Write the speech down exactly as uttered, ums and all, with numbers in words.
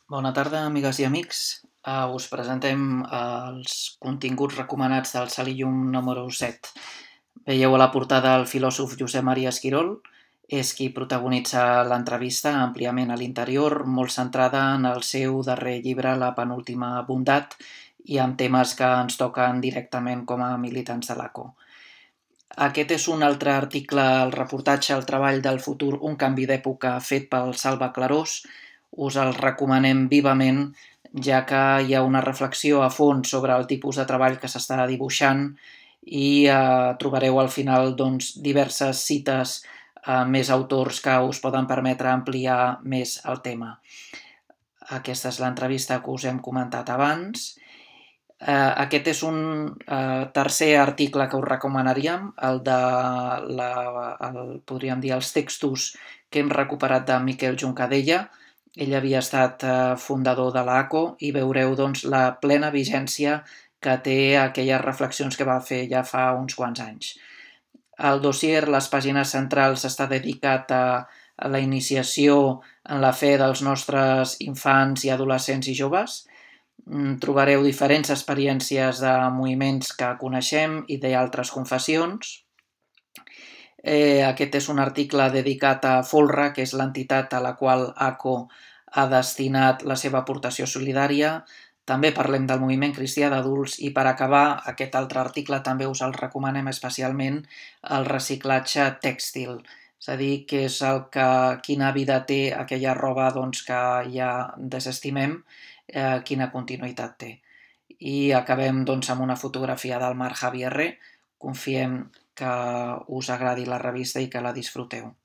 Bona tarda, amigues i amics. Uh, us presentem uh, els continguts recomanats del Salillum número set. Veieu a la portada el filòsof Josep Maria Esquirol, és qui protagonitza l'entrevista àmpliament a l'interior, molt centrada en el seu darrer llibre, La penúltima bondat, i amb temes que ens toquen directament com a militants de l'A C O. Aquest és un altre article, el reportatge El treball del futur, un canvi d'època fet pel Salva Clarós. Us el recomanem vivament, ja que hi ha una reflexió a fons sobre el tipus de treball que s'està dibuixant i eh, trobareu al final doncs, diverses cites a eh, més autors que us poden permetre ampliar més el tema. Aquesta és l'entrevista que us hem comentat abans. Uh, aquest és un uh, tercer article que us recomanaríem, el de, la, el, podríem dir, els textos que hem recuperat de Miquel Juncadella. Ell havia estat uh, fundador de l'A C O i veureu doncs, la plena vigència que té aquelles reflexions que va fer ja fa uns quants anys. El dossier, les pàgines centrals, està dedicat a, a la iniciació en la fe dels nostres infants i adolescents i joves. Trobareu diferents experiències de moviments que coneixem i d'altres confessions. Eh, aquest és un article dedicat a Folra, que és l'entitat a la qual A C O ha destinat la seva aportació solidària. També parlem del moviment cristià d'adults i per acabar aquest altre article també us el recomanem especialment, el reciclatge tèxtil. És a dir, que és el que, quina vida té aquella roba doncs, que ja desestimem, eh, quina continuïtat té. I acabem doncs, amb una fotografia del Marc Javierre. Confiem que us agradi la revista i que la disfruteu.